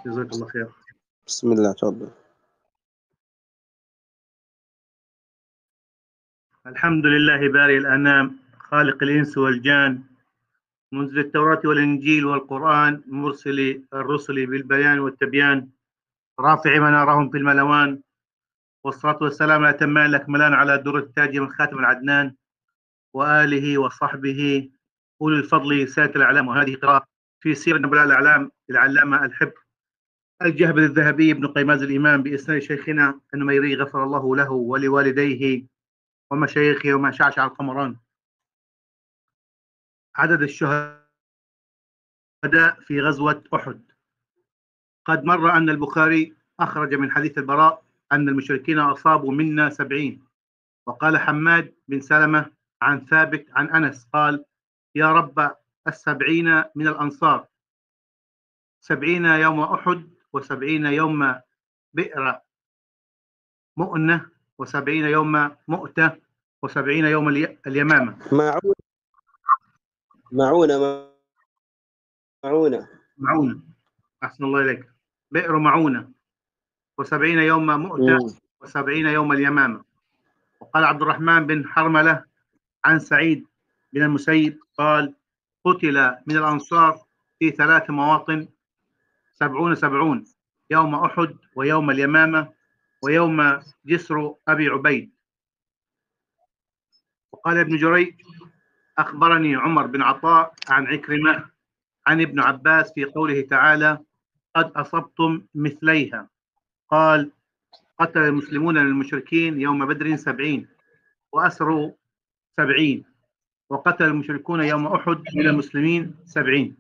جزاك الله خير. بسم الله تفضل. الحمد لله بارئ الأنام خالق الإنس والجان منزل التوراة والإنجيل والقرآن مرسل الرسل بالبيان والتبيان رافع منارهم في الملوان والصلاة والسلام الأتمان الأكملان على در التاج من خاتم العدنان وآله وصحبه أولي الفضل سادة الأعلام. وهذه قراءة في سيرة نبلاء الأعلام العلامة الحبر الجهبذ الذهبي ابن قيماز الإمام بإسناد شيخنا النميري غفر الله له ولوالديه ومشايخه وما شعشع القمران. عدد الشهداء في غزوة أحد. قد مر أن البخاري أخرج من حديث البراء أن المشركين أصابوا منا 70. وقال حماد بن سلمة عن ثابت عن أنس قال يا رب 70 من الأنصار 70 يوم أحد و70 يوم بئر مؤنة و70 يوم مؤتة و70 يوم اليمامة. معونة أحسن الله إليك. بئر معونة و70 يوم مؤتة و70 يوم اليمامة. وقال عبد الرحمن بن حرملة عن سعيد بن المسيب قال قتل من الأنصار في 3 مواطن 70 يوم أحد ويوم اليمامة ويوم جسر أبي عبيد. وقال ابن جريج أخبرني عمر بن عطاء عن عكرمة عن ابن عباس في قوله تعالى قد أصبتم مثليها قال قتل المسلمون للمشركين يوم بدر 70 وأسروا 70 وقتل المشركون يوم أحد من المسلمين 70.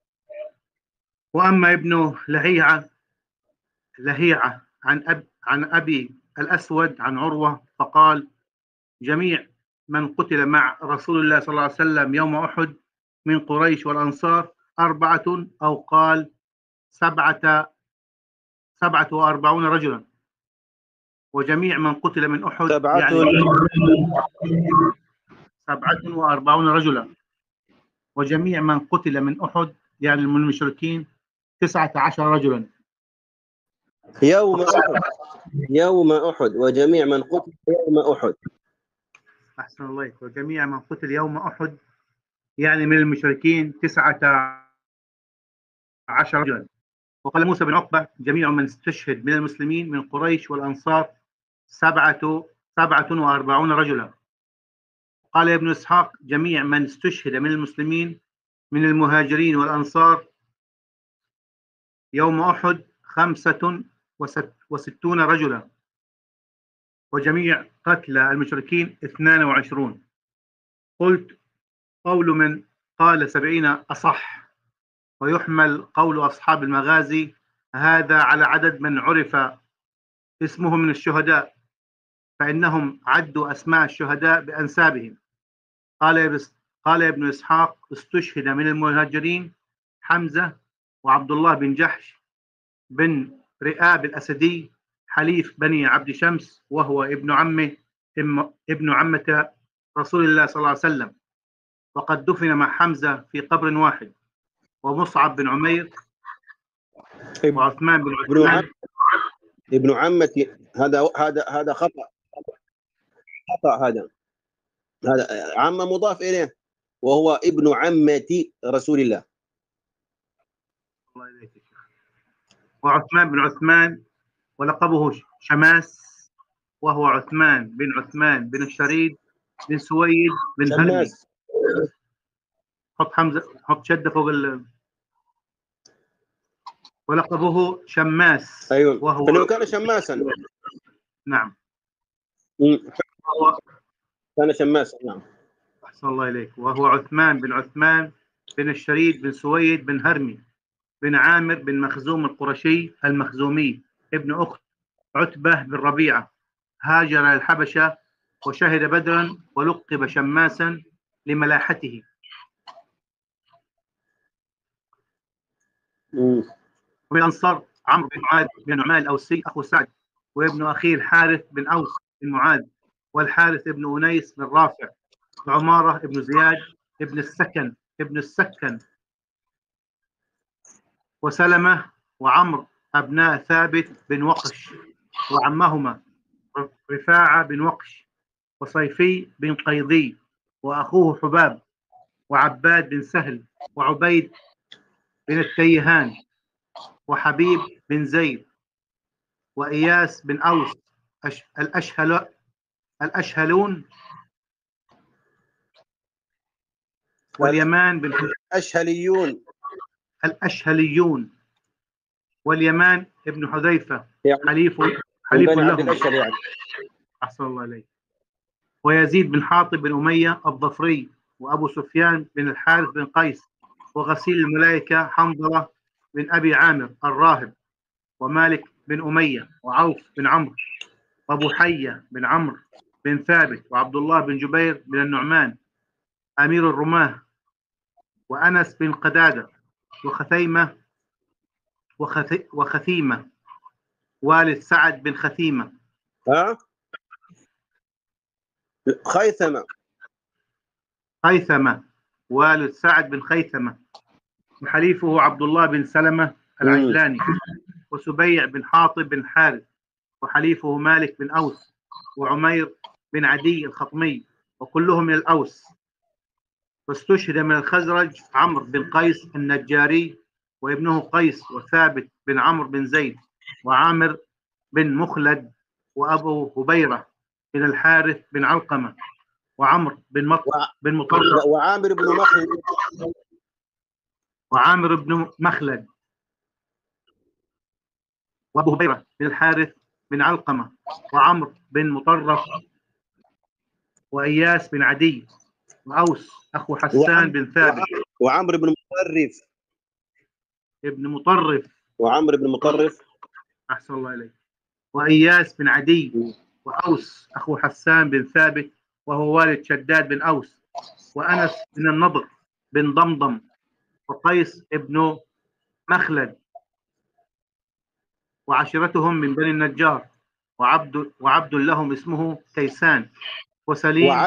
وأما ابن لهيعة عن أبي الأسود عن عروة فقال جميع من قتل مع رسول الله صلى الله عليه وسلم يوم أحد من قريش والأنصار 4 أو قال 47 رجلا. وجميع من قتل من أحد 47 رجلا. وجميع من قتل من أحد يعني من المشركين 19 رجلا. يوم أحد وجميع من قتل يوم أحد. أحسن الله عليك. وجميع من قتل يوم أحد يعني من المشركين 19 رجلا. وقال موسى بن عقبة جميع من استشهد من المسلمين من قريش والأنصار 47 رجلا. قال ابن إسحاق جميع من استشهد من المسلمين من المهاجرين والأنصار يوم أحد 65 رجلا. وجميع قتلى المشركين 22. قلت قول من قال 70 أصح ويحمل قول أصحاب المغازي هذا على عدد من عرف اسمهم من الشهداء فإنهم عدوا أسماء الشهداء بأنسابهم. قال ابن إسحاق استشهد من المهاجرين حمزة وعبد الله بن جحش بن رئاب الأسدي حليف بني عبد شمس وهو ابن عمة رسول الله صلى الله عليه وسلم وقد دفن مع حمزة في قبر واحد. ومصعب بن عمير وعثمان بن عثمان ابن عمتي. هذا خطأ. هذا عمة مضاف إليه وهو ابن عمة رسول الله. وعثمان بن عثمان ولقبه شماس وهو عثمان بن الشريد بن سويد بن هرمي. حط حمزة حط شدة فوق ولقبه شماس. أيوة. وهو فإنه كان شماسا. نعم. كان شماسا. نعم. أحسن الله إليك. وهو عثمان بن الشريد بن سويد بن هرمي بن عامر بن مخزوم القرشي المخزومي ابن أخت عتبة بن ربيعة هاجر الحبشة وشهد بدرا ولقب شماسا لملاحته. ومن الأنصار عمرو بن معاذ بن نعمان الأوسي أخو سعد وابن أخيه الحارث بن أوس بن معاذ والحارث بن أنيس بن رافع وعمارة بن زياد ابن السكن وسلمة وعمرو أبناء ثابت بن وقش وعمهما رفاعة بن وقش وصيفي بن قيضي وأخوه حباب وعباد بن سهل وعبيد بن التيهان وحبيب بن زيد وإياس بن أوس الأشهلون واليمان بن الأشهليون واليمان ابن حذيفة يعني حليف بني عبد لهم. الأشهل يعني. أحسن الله عليك. ويزيد بن حاطب بن أمية الظفري وأبو سفيان بن الحارث بن قيس وغسيل الملائكة حنظلة بن أبي عامر الراهب ومالك بن أمية وعوف بن عمرو وأبو حية بن عمرو بن ثابت وعبد الله بن جبير بن النعمان أمير الرماة وأنس بن قدادة وخثيمة والد سعد بن خثيمة. خيثمة والد سعد بن خيثمة وحليفه عبد الله بن سلمة العجلاني وسبيع بن حاطب بن حارث وحليفه مالك بن أوس وعمير بن عدي الخطمي وكلهم من الأوس. واستشهد من الخزرج عمرو بن قيس النجاري وابنه قيس وثابت بن عمرو بن زيد وعامر بن مخلد وأبو هبيرة بن الحارث بن علقمة وعمرو بن مطرف وعامر بن مخلد وأبو هبيرة بن الحارث بن علقمة وعمرو بن مطرف وإياس بن عدي وأوس أخو حسان بن ثابت وعمرو بن مطرف أحسن الله إليك. وإياس بن عدي وأوس أخو حسان بن ثابت وهو والد شداد بن أوس وأنس بن النضر بن ضمضم وقيس ابن مخلد وعشيرتهم من بني النجار وعبد لهم اسمه كيسان وسليم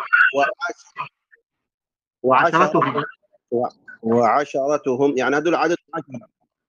وعشرتهم يعني هذول عدد 10.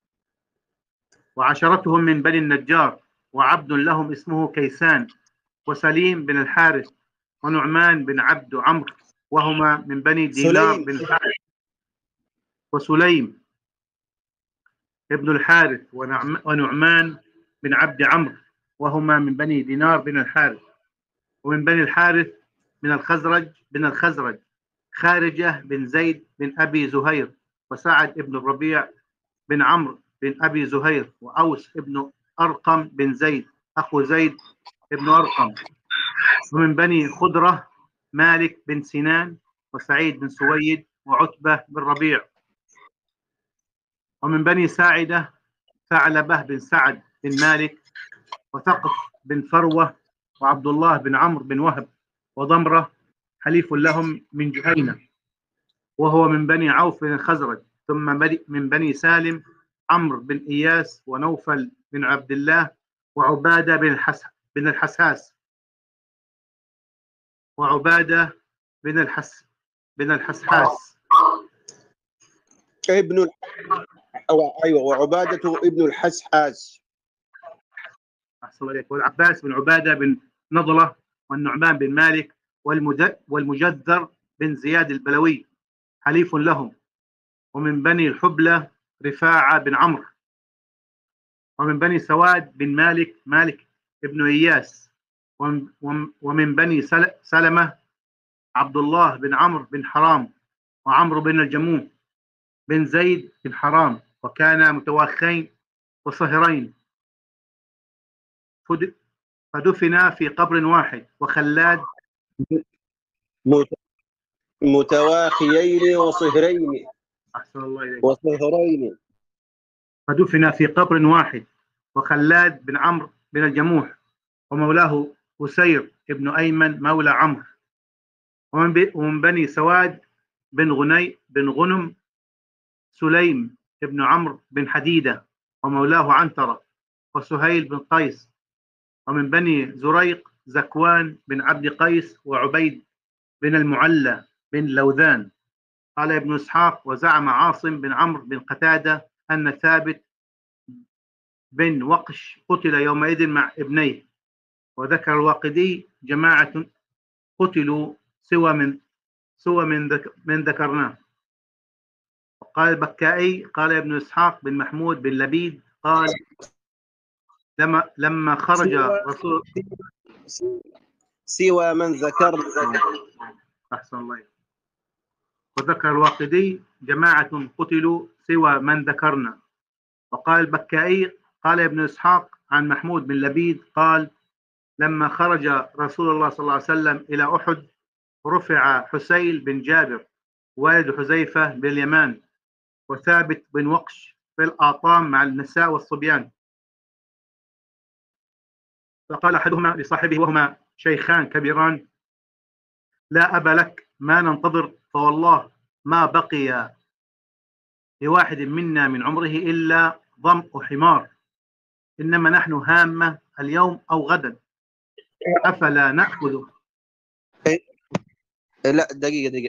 وعشرتهم من بني النجار وعبد لهم اسمه كيسان وسليم بن الحارث ونعمان بن عبد عمرو وهما من بني دينار بن الحارث وسليم ابن الحارث ونعمان بن عبد عمرو وهما من بني دينار بن الحارث. ومن بني الحارث من الخزرج خارجة بن زيد بن أبي زهير وسعد بن الربيع بن عمرو بن أبي زهير وأوس بن أرقم بن زيد أخو زيد بن أرقم. ومن بني خضرة مالك بن سنان وسعيد بن سويد وعتبة بن ربيع. ومن بني ساعدة ثعلبة بن سعد بن مالك وثقف بن فروة وعبد الله بن عمرو بن وهب وضمرة حليف لهم من جهينة وهو من بني عوف بن الخزرج. ثم من بني سالم عمرو بن إياس ونوفل بن عبد الله وعبادة بن الحساس وعبادة بن الحسحاس وعبادة ابن الحسحاس. أحسن عليك. والعباس بن عبادة بن نضلة والنعمان بن مالك والمجذر بن زياد البلوي حليف لهم. ومن بني الحبلة رفاعة بن عمرو. ومن بني سواد بن مالك ابن إياس. ومن بني سلمة عبد الله بن عمرو بن حرام وعمرو بن الجموم بن زيد بن حرام وكانا متواخين وصهرين فدفنا في قبر واحد. وخلاد متواخيين وصهرين. أحسن الله إليك. وصهرين. فدفن في قبر واحد. وخلاد بن عمرو بن الجموح ومولاه أسير ابن أيمن مولى عمرو. ومن بني سواد بن غنم سليم ابن عمرو بن حديدة ومولاه عنترة وسهيل بن قيس. ومن بني زريق زكوان بن عبد قيس وعبيد بن المعلى بن لوذان. قال ابن إسحاق وزعم عاصم بن عمرو بن قتادة أن ثابت بن وقش قتل يومئذ مع ابنيه. وذكر الواقدي جماعة قتلوا سوى من ذكرناه. وقال البكائي قال ابن إسحاق بن محمود بن لبيد قال لما خرج رسول سوى من ذكرنا. أحسن الله. وذكر الواقدي جماعة قتلوا سوى من ذكرنا. وقال البكائي قال ابن إسحاق عن محمود بن لبيد قال لما خرج رسول الله صلى الله عليه وسلم إلى أحد رفع حسيل بن جابر والد حذيفة بن اليمان وثابت بن وقش في الآطام مع النساء والصبيان. فقال أحدهما لصاحبه وهما شيخان كبيران لا أبا لك ما ننتظر، فوالله ما بقي لواحد منا من عمره إلا ظمأ حمار، إنما نحن هامة اليوم أو غدا، أفلا نأخذ. لا دقيقة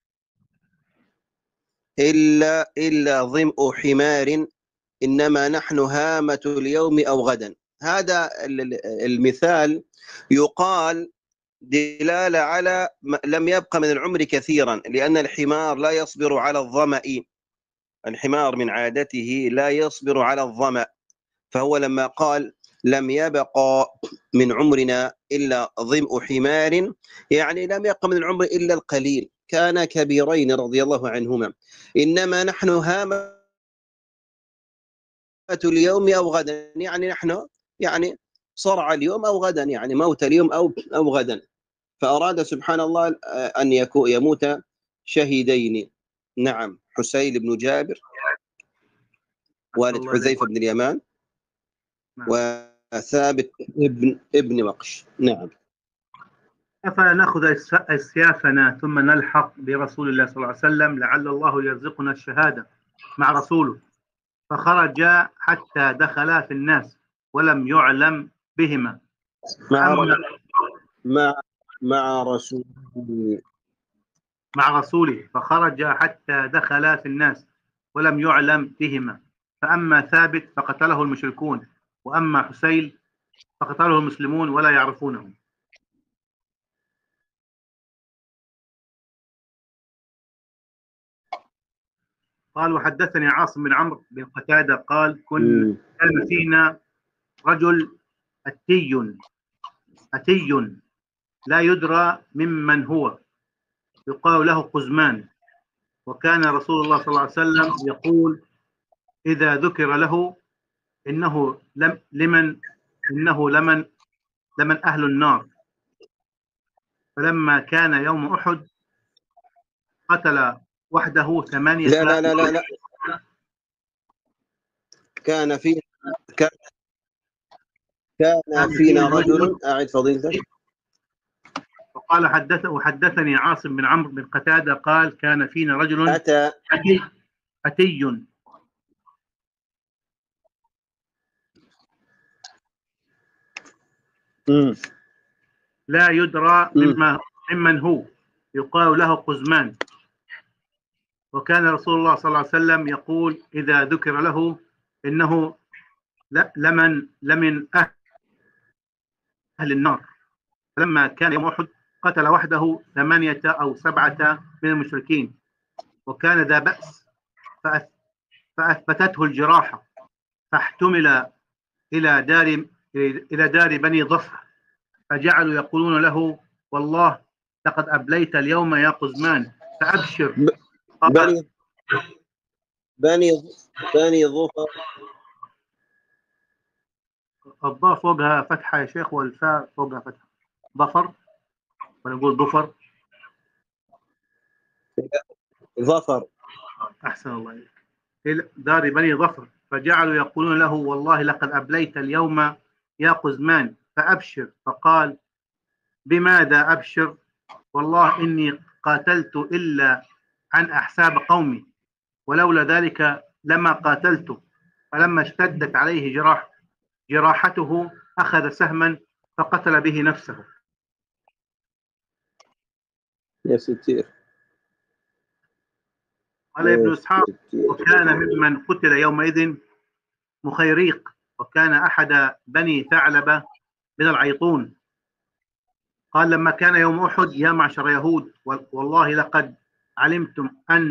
إلا ظمأ حمار، إنما نحن هامة اليوم أو غدا. هذا المثال يقال دلالة على لم يبق من العمر كثيرا، لأن الحمار لا يصبر على الظمأ. الحمار من عادته لا يصبر على الظمأ، فهو لما قال لم يبق من عمرنا إلا ظمأ حمار، يعني لم يبق من العمر إلا القليل، كان كبيرين رضي الله عنهما. إنما نحن هامة اليوم أو غدا، يعني نحن يعني صرع اليوم أو غدا، يعني موت اليوم أو غدا. فأراد سبحان الله أن يموت شهيدين. نعم، حسين بن جابر والد حذيفة بن اليمان وثابت ابن وقش. نعم. أفلا نأخذ أسيافنا ثم نلحق برسول الله صلى الله عليه وسلم لعل الله يرزقنا الشهادة مع رسوله. فخرج حتى دخلا في الناس ولم يعلم بهما مع رسوله. فخرج حتى دخلا في الناس ولم يعلم بهما. فأما ثابت فقتله المشركون، وأما حسين فقتله المسلمون ولا يعرفونه. قال وحدثني عاصم بن عمرو بن قتادة قال كان فينا رجل أتي لا يدرى ممن هو يقال له قزمان، وكان رسول الله صلى الله عليه وسلم يقول إذا ذكر له إنه لمن أهل النار. فلما كان يوم أحد قتل وحده 8. لا كان فينا رجل. أعد فضيلتك. وقال وحدثني عاصم بن عمرو بن قتادة قال كان فينا رجل أتي لا يدرى ممن هو يقال له قزمان، وكان رسول الله صلى الله عليه وسلم يقول إذا ذكر له إنه لمن أهل النار. فلما كان يوم أحد قتل وحده 8 أو 7 من المشركين، وكان ذا بأس فأثبتته الجراحة، فاحتمل إلى دار بني ظفر، فجعلوا يقولون له والله لقد أبليت اليوم يا قزمان فأبشر. بني ظفر. الضاء فوقها فتحة يا شيخ، والفاء فوقها فتحة. ظفر ولا نقول ظفر؟ ظفر. أحسن الله إليك. دار بني ظفر، فجعلوا يقولون له والله لقد أبليت اليوم يا قزمان فأبشر. فقال بماذا أبشر؟ والله إني قاتلت إلا عن أحساب قومي، ولولا ذلك لما قاتلت. فلما اشتدت عليه جراحته أخذ سهما فقتل به نفسه. يا ستير. قال ابن إسحاق وكان ممن قتل يومئذ مخيريق وكان أحد بني ثعلبة من العيطون. قال: لما كان يوم أحد يا معشر يهود، والله لقد علمتم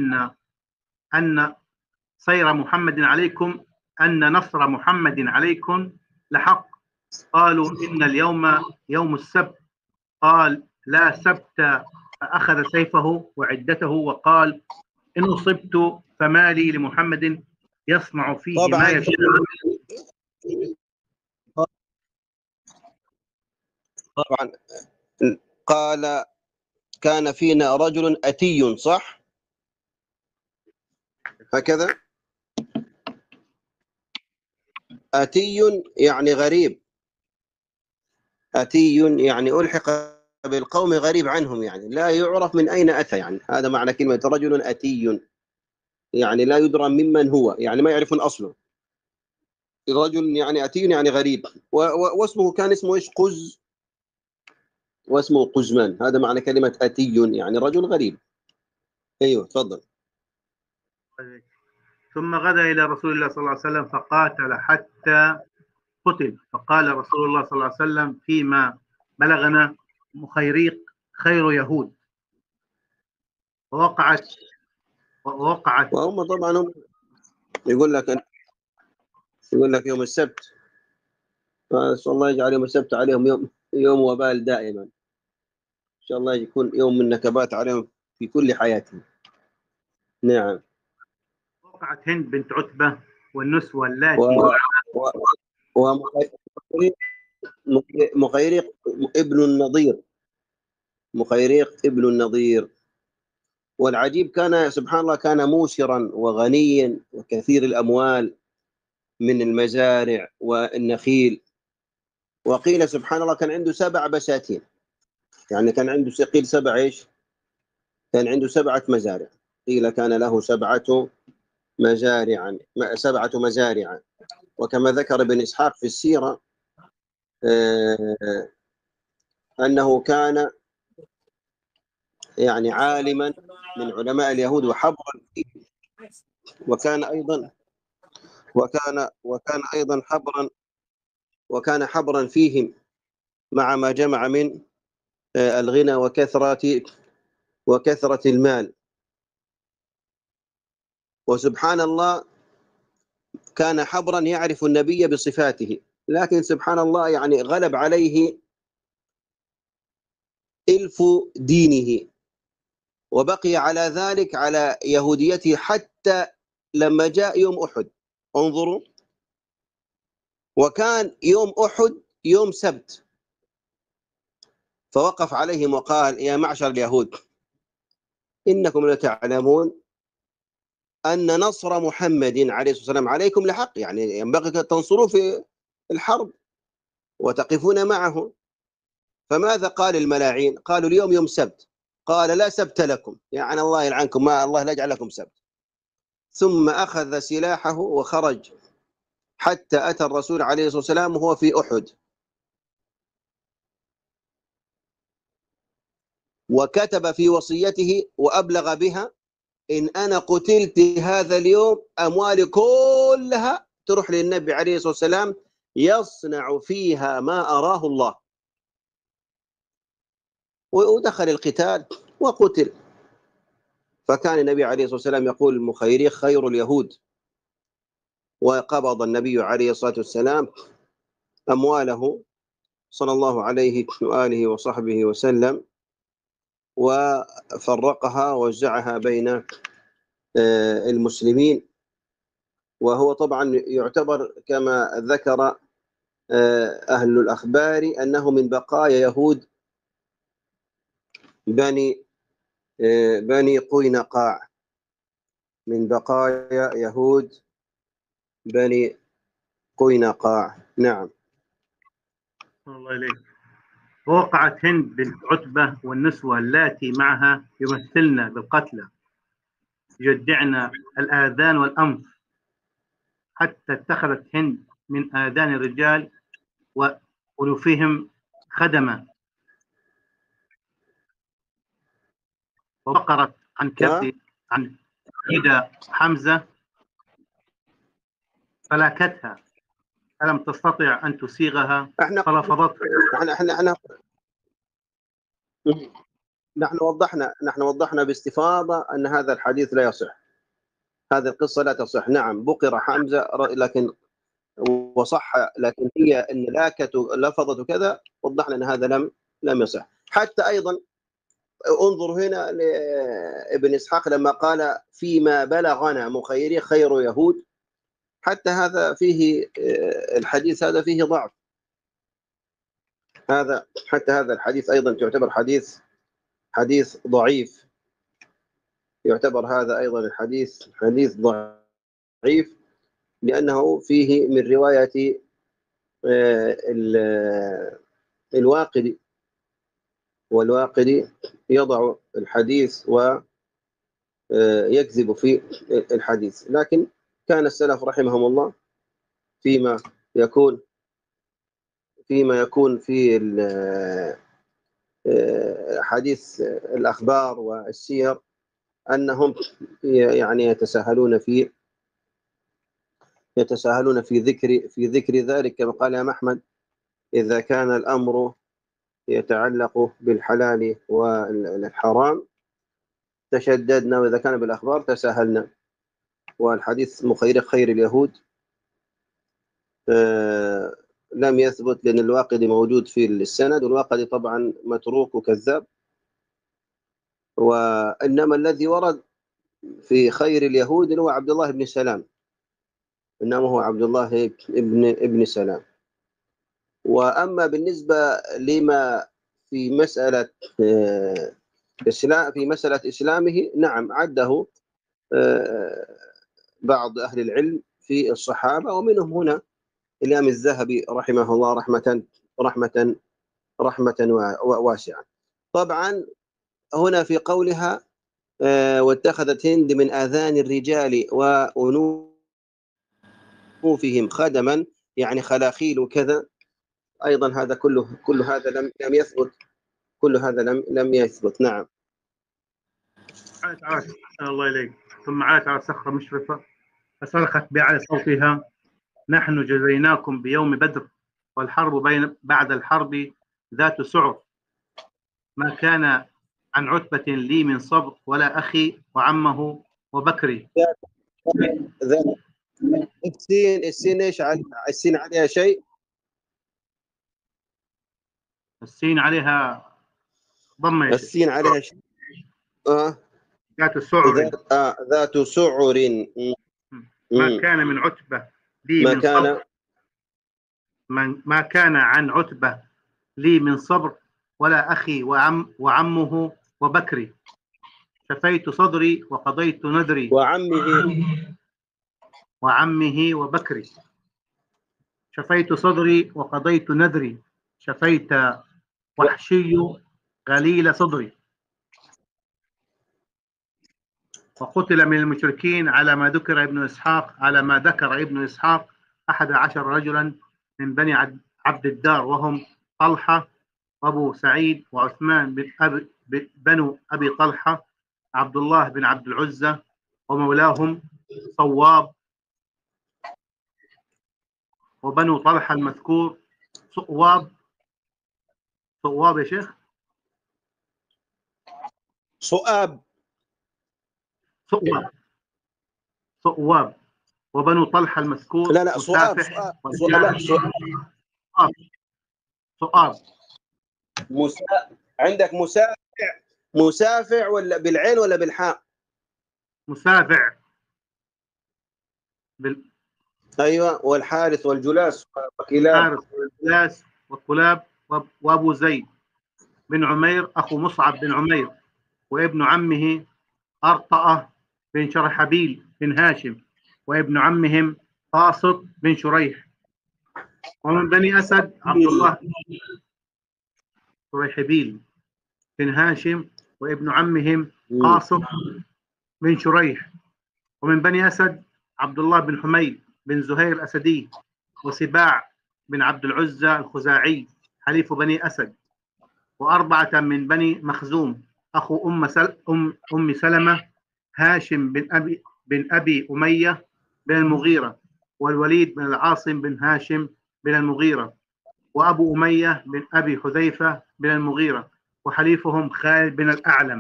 أن صير محمد عليكم، أن نصر محمد عليكم لحق. قالوا: إن اليوم يوم السبت. قال: لا سبت. فأخذ سيفه وعدته وقال: إن أصبت فما لي لمحمد يصنع فيه ما طبعا يشاء. طبعا قال: كان فينا رجل أتي، صح؟ هكذا. أتي يعني غريب، أتي يعني ألحق بالقوم غريب عنهم، يعني لا يعرف من أين أتى، يعني هذا معنى كلمة رجل أتي، يعني لا يدرى ممن هو، يعني ما يعرفون أصله. رجل يعني أتي يعني غريب، واسمه كان اسمه إيش؟ واسمه قزمان. هذا معنى كلمة أتي، يعني رجل غريب. أيوه تفضل. ثم غدا إلى رسول الله صلى الله عليه وسلم فقاتل حتى قتل. فقال رسول الله صلى الله عليه وسلم فيما بلغنا: مخيريق خير يهود. ووقعت وهم طبعا هم يقول لك يوم السبت، فنسأل الله يجعل يوم السبت عليهم يوم وبال دائما، إن شاء الله يكون يوم من نكبات عليهم في كل حياتهم. نعم. وقعت هند بنت عتبة والنسوة و... اللاتي و... ومخيريق ابن النضير، مخيريق ابن النضير. والعجيب كان سبحان الله، كان موسرا وغنيا وكثير الأموال من المزارع والنخيل. وقيل سبحان الله كان عنده 7 بساتين، يعني كان عنده قيل 7 إيش؟ كان عنده 7 مزارع. قيل كان له 7 مزارع. وكما ذكر ابن إسحاق في السيرة أنه كان يعني عالما من علماء اليهود وحبرا فيه، وكان أيضا حبرا فيهم، مع ما جمع من الغنى وكثرة المال. وسبحان الله كان حبرا يعرف النبي بصفاته، لكن سبحان الله يعني غلب عليه إلف دينه، وبقي على ذلك على يهوديته حتى لما جاء يوم أحد. انظروا، وكان يوم أحد يوم سبت، فوقف عليهم وقال: يا معشر اليهود، إنكم لتعلمون أن نصر محمد عليه الصلاة والسلام عليكم لحق، يعني ينبغي أن تنصروا في الحرب وتقفون معه. فماذا قال الملاعين؟ قالوا: اليوم يوم سبت. قال: لا سبت لكم، يعني الله يلعنكم، ما الله لا يجعل لكم سبت. ثم أخذ سلاحه وخرج حتى أتى الرسول عليه الصلاة والسلام وهو في أحد، وكتب في وصيته وأبلغ بها: إن أنا قتلت هذا اليوم أموالي كلها تروح للنبي عليه الصلاة والسلام يصنع فيها ما أراه الله. ودخل القتال وقتل. فكان النبي عليه الصلاة والسلام يقول: مخيريق خير اليهود. وقبض النبي عليه الصلاة والسلام أمواله صلى الله عليه وآله وصحبه وسلم، وفرقها ووزعها بين المسلمين. وهو طبعا يعتبر كما ذكر أهل الأخبار أنه من بقايا يهود بني قينقاع، من بقايا يهود بني قينقاع. نعم. الله إليك. ووقعت هند بنت عتبة والنسوة اللاتي معها يمثلن بالقتلى، يجدعن الآذان والأنف، حتى اتخذت هند من آذان الرجال وأنوفهم خدما، وبقرت عن يد حمزة فلاكتها، ألم تستطع أن تسيغها احنا فلفظت؟ احنا نحن وضحنا باستفاضة أن هذا الحديث لا يصح، هذه القصة لا تصح. نعم بقر حمزة لكن وصح، لكن هي أن لفظة كذا، وضحنا أن هذا لم يصح. حتى أيضا انظر هنا لابن إسحاق لما قال فيما بلغنا مخيري خير يهود، حتى هذا فيه الحديث هذا فيه ضعف، حتى هذا الحديث أيضا تعتبر حديث ضعيف، يعتبر هذا أيضا الحديث حديث ضعيف، لأنه فيه من رواية الواقدي، والواقدي يضع الحديث ويكذب في الحديث. لكن كان السلف رحمهم الله فيما يكون في حديث الأخبار والسير أنهم يعني يتساهلون في ذكر ذلك، كما قال يا أحمد إذا كان الأمر يتعلق بالحلال والحرام تشددنا، وإذا كان بالأخبار تساهلنا. والحديث خير اليهود لم يثبت، لأن الواقدي موجود في السند، والواقدي طبعا متروك وكذاب. وإنما الذي ورد في خير اليهود هو عبد الله بن سلام، إنما هو عبد الله ابن سلام. وأما بالنسبة لما في مسألة إسلامه، نعم عده بعض أهل العلم في الصحابة، ومنهم هنا الإمام الذهبي رحمه الله رحمة واسعة. طبعا هنا في قولها واتخذت هند من آذان الرجال وأنوفهم خدما، يعني خلاخيل وكذا، أيضا هذا كل هذا لم يثبت، كل هذا لم يثبت. نعم. عادت الله إليك، ثم عادت على صخرة مشرفة فصرخت بأعلى صوتها نحن جزيناكم بيوم بدر والحرب بعد الحرب ذات سعر، ما كان عن عتبة لي من صبر ولا أخي وعمه وبكري. السين ايش السين عليها شيء؟ السين عليها ضمة. السين عليها شيء. ذات سعر. ذات سعر. ما كان من عتبة لي من صبر، ما كان عن عتبة لي من صبر ولا أخي وعمه وبكري. شفيت صدري وقضيت نذري وعمه وبكري. شفيت صدري وقضيت نذري، شفيت وحشي غليل صدري. وقتل من المشركين على ما ذكر ابن إسحاق 11 رجلا من بني عبد الدار، وهم طلحة وأبو سعيد وعثمان بنو أبي طلحة، عبد الله بن عبد العزة ومولاهم صواب، وبنو طلحة المذكور صؤواب يا شيخ، صؤواب، وبنو طلحة المذكور لا صؤاب. عندك مسافع ولا بالعين ولا بالحاء؟ مسافع ايوه. والحارث والجلاس وكلاب وابو زيد بن عمير اخو مصعب بن عمير، وابن عمه أرطأة بن شرحبيل بن هاشم، وابن عمهم قاسط بن شريح. ومن بني أسد عبد الله شريحبيل بن هاشم، وابن عمهم قاسط بن شريح. ومن بني أسد عبد الله بن حميد بن زهير الأسدي، وسباع بن عبد العزى الخزاعي حليف بني أسد. وأربعة من بني مخزوم أخو أم سلمة، هاشم بن أبي أمية بن المغيرة، والوليد بن العاصم بن هاشم بن المغيرة، وأبو أمية بن أبي حذيفة بن المغيرة، وحليفهم خالد بن الأعلم.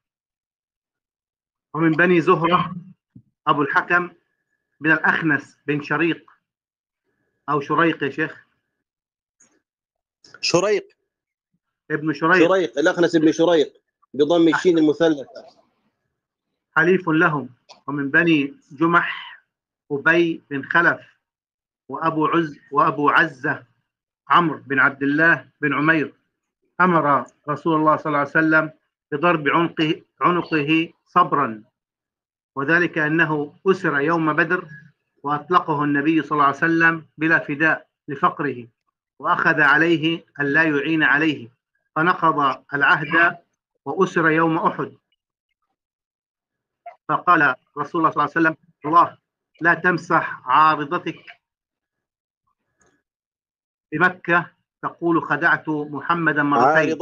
ومن بني زهرة أبو الحكم بن الأخنس بن شريق أو شريق يا شيخ، شريق، ابن شريق، شريق الأخنس بن شريق بضم الشين المثلثة. حليف لهم. ومن بني جمح أبي بن خلف، وأبو عزة عمرو بن عبد الله بن عمير. أمر رسول الله صلى الله عليه وسلم بضرب عنقه صبرا، وذلك أنه أسر يوم بدر، وأطلقه النبي صلى الله عليه وسلم بلا فداء لفقره، وأخذ عليه أن لا يعين عليه، فنقض العهد وأسر يوم أحد. فقال رسول الله صلى الله عليه وسلم: الله لا تمسح عارضتك بمكة تقول خدعت محمدا مرتين،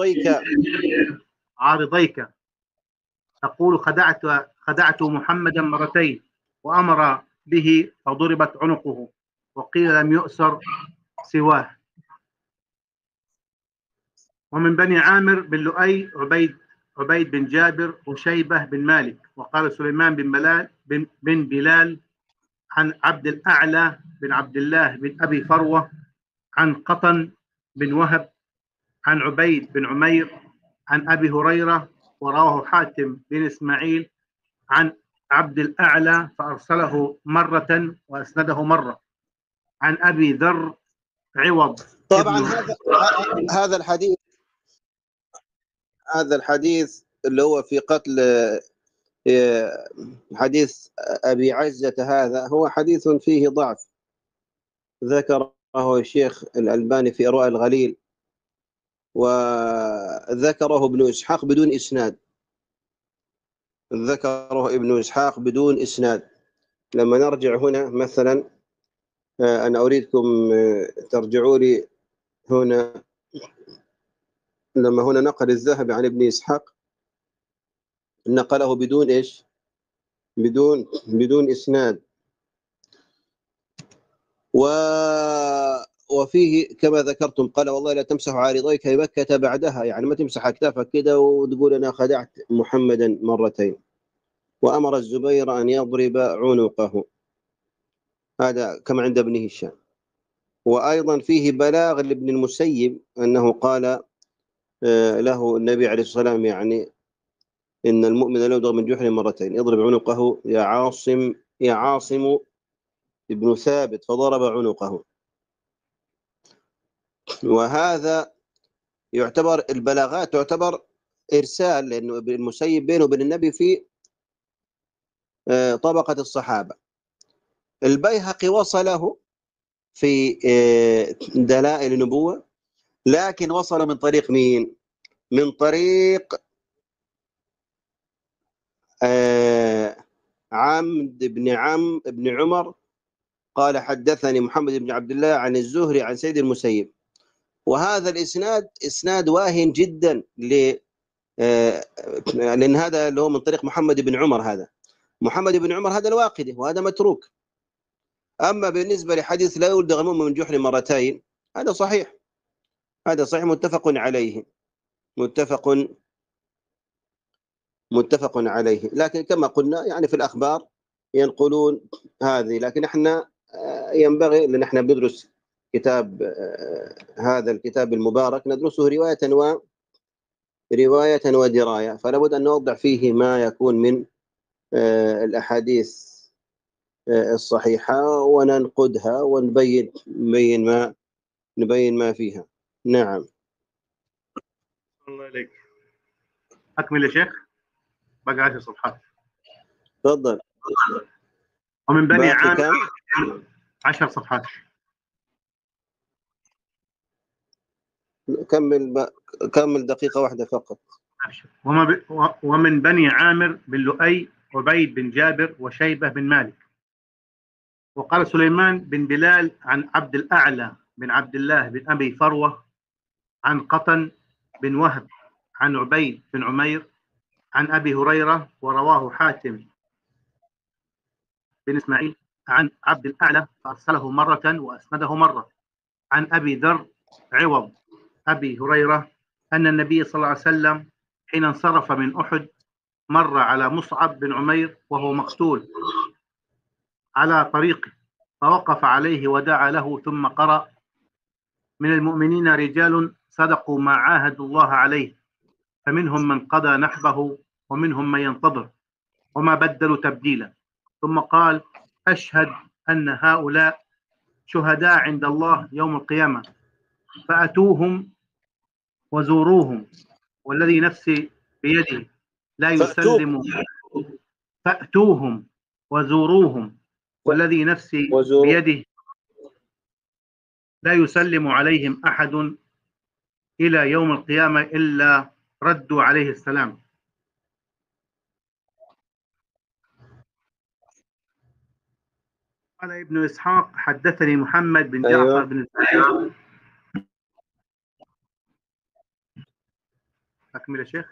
عارضيك تقول خدعت محمدا مرتين، وأمر به فضربت عنقه، وقيل لم يؤسر سواه. ومن بني عامر بن لؤي عبيد بن جابر وشيبة بن مالك. وقال سليمان بن بلال عن عبد الأعلى بن عبد الله بن أبي فروة عن قطن بن وهب عن عبيد بن عمير عن أبي هريرة، ورواه حاتم بن إسماعيل عن عبد الأعلى فأرسله مرة وأسنده مرة عن أبي ذر عوض. طبعا هذا الحديث اللي هو في قتل حديث أبي عزة، هذا هو حديث فيه ضعف، ذكره الشيخ الألباني في إرواء الغليل، وذكره ابن إسحاق بدون إسناد، ذكره ابن إسحاق بدون إسناد. لما نرجع هنا مثلا، أنا أريدكم ترجعوا لي هنا، لما هنا نقل الذهبي عن ابن إسحاق نقله بدون إيش؟ بدون إسناد. وفيه كما ذكرتم قال: والله لا تمسح عارضيك بمكة بعدها، يعني ما تمسح أكتافك كده وتقول أنا خدعت محمدا مرتين. وأمر الزبير أن يضرب عنقه، هذا كما عند ابن هشام. وأيضا فيه بلاغ لابن المسيب أنه قال له النبي عليه الصلاة والسلام، يعني إن المؤمن لا يضرب من جحر مرتين، يضرب عنقه يا عاصم ابن ثابت، فضرب عنقه. وهذا يعتبر البلاغات تعتبر إرسال، لأنه ابن المسيب بينه وبين النبي في طبقة الصحابة. البيهقي وصله في دلائل النبوة، لكن وصل من طريق مين؟ من طريق عمد بن عمر قال: حدثني محمد بن عبد الله عن الزهري عن سيد المسيب. وهذا الإسناد إسناد واهن جدا، لأن هذا اللي هو من طريق محمد بن عمر، هذا محمد بن عمر هذا الواقدي، وهذا متروك. أما بالنسبة لحديث لا يولد غموم من جحر مرتين، هذا صحيح، هذا صحيح، متفق عليه. لكن كما قلنا يعني في الأخبار ينقلون هذه، لكن احنا ينبغي، لأن احنا بندرس كتاب هذا الكتاب المبارك ندرسه رواية ودراية، فلا بد أن نوضع فيه ما يكون من الأحاديث الصحيحة وننقدها نبين ما فيها. نعم. الله عليك. أكمل يا شيخ، بقى 10 صفحات. تفضل. ومن بني عامر 10 صفحات. كمل دقيقة واحدة فقط. ومن بني عامر بن لؤي عبيد بن جابر وشيبة بن مالك. وقال سليمان بن بلال عن عبد الأعلى بن عبد الله بن أبي فروة عن قطن بن وهب عن عبيد بن عمير عن أبي هريرة، ورواه حاتم بن إسماعيل عن عبد الأعلى فأرسله مرة وأسنده مرة. عن أبي ذر عوض أبي هريرة أن النبي صلى الله عليه وسلم حين انصرف من أحد مر على مصعب بن عمير وهو مقتول على طريقه، فوقف عليه ودعا له ثم قرأ: من المؤمنين رجال صدقوا ما عاهدوا الله عليه، فمنهم من قضى نحبه ومنهم من ينتظر وما بدلوا تبديلا. ثم قال: أشهد أن هؤلاء شهداء عند الله يوم القيامة، فأتوهم وزوروهم والذي نفسي بيده لا يسلم. فأتوهم وزوروهم والذي نفسي بيده لا يسلم عليهم أحد إلى يوم القيامة إلا ردوا عليه السلام. قال ابن إسحاق: حدثني محمد بن جعفر بن الزبير. أكمل يا شيخ.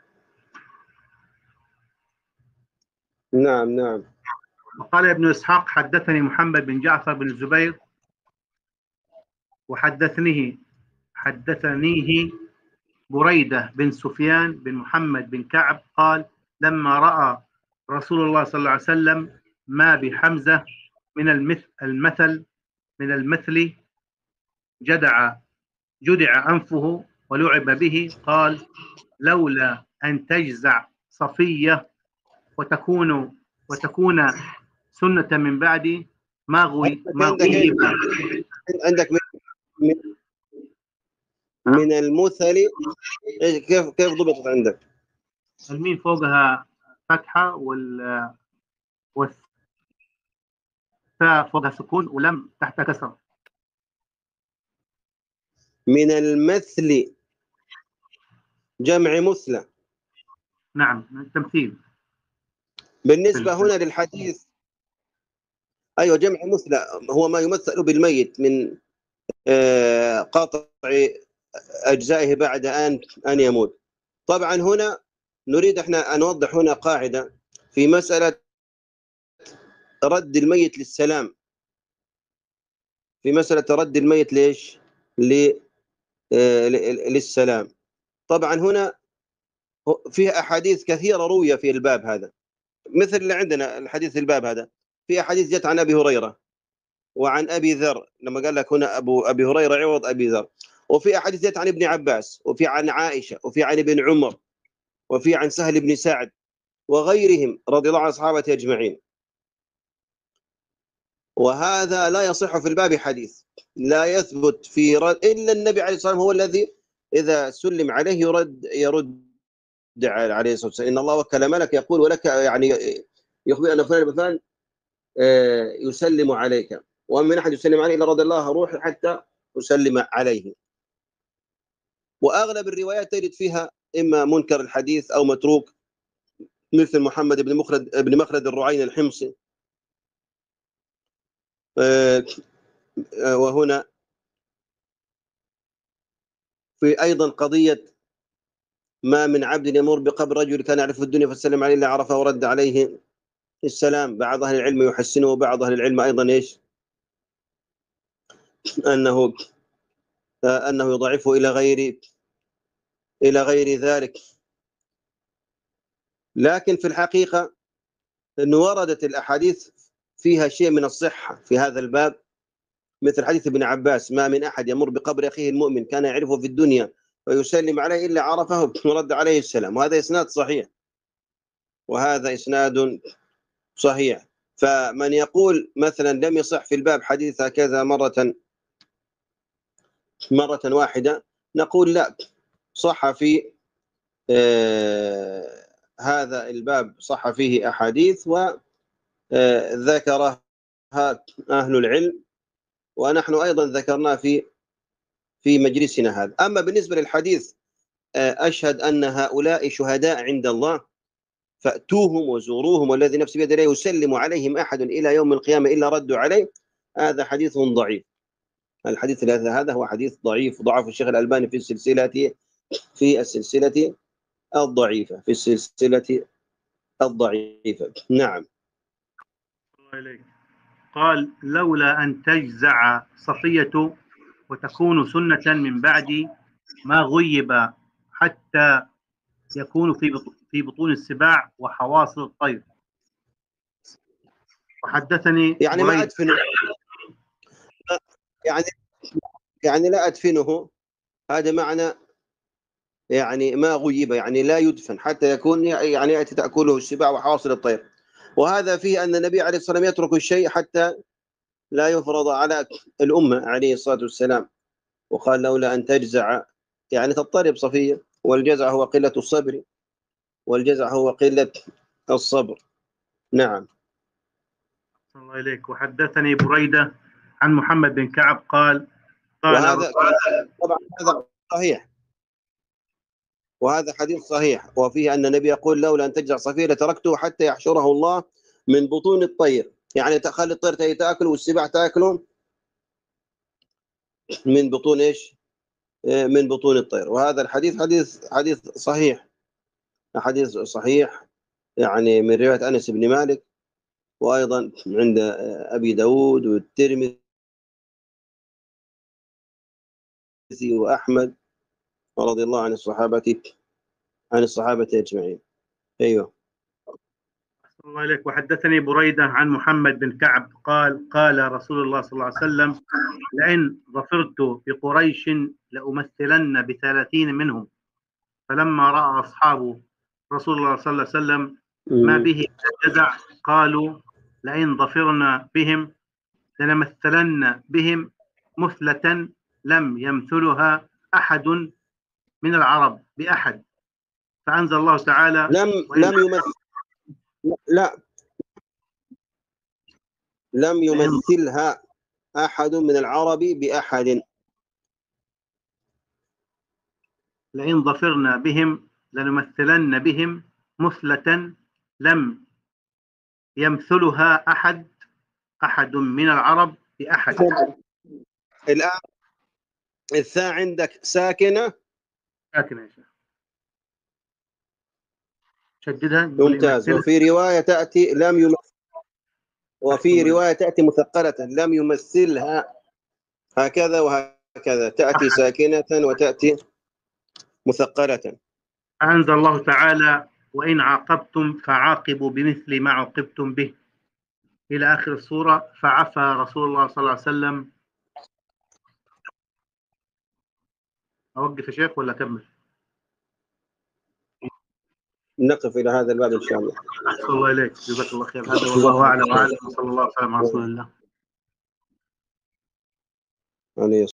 نعم. وقال ابن إسحاق: حدثني محمد بن جعفر بن الزبير وحدثنيه بريدة بن سفيان بن محمد بن كعب قال: لما رأى رسول الله صلى الله عليه وسلم ما بحمزة من المثل جدع أنفه ولعب به، قال: لولا أن تجزع صفية وتكون سنة من بعدي ما غيب. عندك من المثل كيف ضبطت عندك؟ الميم فوقها فتحة والثاء فوقها سكون ولم تحت كسر. من المثل جمع مثلى. نعم، التمثيل. بالنسبة هنا للحديث أيوة جمع مثلى هو ما يمثل بالميت من قطع أجزائه بعد أن يموت. طبعا هنا نريد احنا أن نوضح هنا قاعدة في مسألة رد الميت للسلام. في مسألة رد الميت ليش؟ للسلام. طبعا هنا فيها أحاديث كثيرة روية في الباب هذا، مثل اللي عندنا الحديث الباب هذا. في أحاديث جت عن أبي هريرة وعن أبي ذر، لما قال لك هنا أبي هريرة عوض أبي ذر. وفي أحاديث جت عن ابن عباس، وفي عن عائشة، وفي عن ابن عمر، وفي عن سهل بن سعد وغيرهم رضي الله عن الصحابة أجمعين. وهذا لا يصح في الباب حديث، لا يثبت في رد إلا النبي عليه الصلاة والسلام هو الذي إذا سلم عليه يرد عليه الصلاة والسلام. إن الله وكل ملك يقول ولك، يعني يخبر أن فلان بفلان يسلم عليك، ومن أحد يسلم عليه إلا رضي الله روحي حتى يسلم عليه. وأغلب الروايات تجد فيها إما منكر الحديث أو متروك، مثل محمد بن مخلد الرعين الحمصي. وهنا في أيضا قضية ما من عبد يمر بقبر رجل كان يعرف الدنيا فسلم عليه إلا عرفه ورد عليه السلام. بعض أهل العلم يحسنه وبعض أهل العلم أيضا إيش؟ أنه يضعفه إلى غير ذلك. لكن في الحقيقة أنه وردت الأحاديث فيها شيء من الصحة في هذا الباب، مثل حديث ابن عباس: ما من أحد يمر بقبر أخيه المؤمن كان يعرفه في الدنيا ويسلم عليه إلا عرفه ورد عليه السلام. وهذا إسناد صحيح. فمن يقول مثلا لم يصح في الباب حديث هكذا مرة واحدة، نقول لا، صح في هذا الباب صح فيه أحاديث وذكرها أهل العلم، ونحن أيضا ذكرناه في مجلسنا هذا. أما بالنسبة للحديث أشهد أن هؤلاء شهداء عند الله فأتوهم وزوروهم والذي نفسي بيده لا يسلم عليهم أحد إلى يوم القيامة إلا ردوا عليه، هذا حديث ضعيف. الحديث هذا هو حديث ضعيف، ضعف الشيخ الألباني في السلسلة الضعيفة. نعم. الله إليك. قال لولا أن تجزع صفية وتكون سنة من بعدي ما غيب حتى يكون في بطون السباع وحواصل الطير. وحدثني يعني ما بريد أدفنه، يعني لا أدفنه، هذا معنى يعني ما غيب، يعني لا يدفن حتى يكون يعني يأتي تأكله السباع وحواصل الطير. وهذا فيه أن النبي عليه الصلاة والسلام يترك الشيء حتى لا يفرض على الأمة عليه الصلاة والسلام. وقال لولا أن تجزع، يعني تضطرب صفية، والجزع هو قلة الصبر، والجزع هو قلة الصبر. نعم. الله إليك. وحدثني بريدة عن محمد بن كعب قال وهذا طبعا هذا صحيح، وهذا حديث صحيح، وفيه أن النبي يقول لولا أن تجزع صفية لتركته حتى يحشره الله من بطون الطير، يعني تخلي الطير تأكله والسباع تأكله من بطون إيش؟ من بطون الطير. وهذا الحديث حديث صحيح، حديث صحيح، يعني من رواية أنس بن مالك، وأيضا عند أبي داود والترمذي وأحمد رضي الله عن الصحابة أجمعين. أيوه. الله إليك. وحدثني بريدة عن محمد بن كعب قال قال رسول الله صلى الله عليه وسلم لئن ظفرت بقريش لأمثلن ب30 منهم. فلما رأى أصحاب رسول الله صلى الله عليه وسلم ما به جزع قالوا لئن ظفرنا بهم لنمثلن بهم مثلة لم يمثلها أحد من العرب بأحد. فأنزل الله تعالى لم يمثلها أحد من العرب بأحد. لئن ظفرنا بهم لنمثلن بهم مثلة لم يمثلها أحد من العرب بأحد. الآن الثاء عندك ساكنة ساكنة يا شيخ، شددها. ممتاز. وفي رواية تأتي مثقلة لم يمثلها، هكذا وهكذا، تأتي ساكنة وتأتي مثقلة. أنزل الله تعالى وإن عاقبتم فعاقبوا بمثل ما عوقبتم به إلى آخر السورة. فعفى رسول الله صلى الله عليه وسلم. أوقف يا شيخ ولا أكمل؟ نقف إلى هذا الباب إن شاء الله. أحسن الله إليك، جزاك الله خير. هذا والله أعلم وصلى الله وسلم على رسول الله.